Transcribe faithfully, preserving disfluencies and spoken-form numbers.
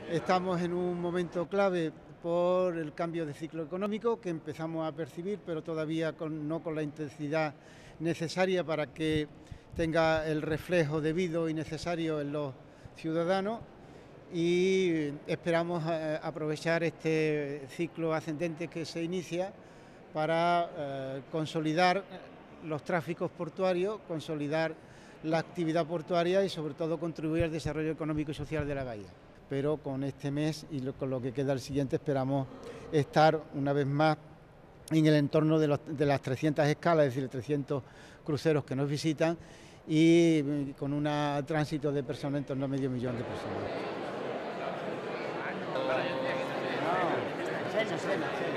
Estamos en un momento clave por el cambio de ciclo económico que empezamos a percibir, pero todavía con, no con la intensidad necesaria para que tenga el reflejo debido y necesario en los ciudadanos, y esperamos eh, aprovechar este ciclo ascendente que se inicia para eh, consolidar los tráficos portuarios, consolidar la actividad portuaria y sobre todo contribuir al desarrollo económico y social de la bahía. Pero con este mes y lo, con lo que queda el siguiente esperamos estar una vez más en el entorno de, los, de las trescientas escalas, es decir, trescientos cruceros que nos visitan, y con un tránsito de personas en torno a medio millón de personas. No,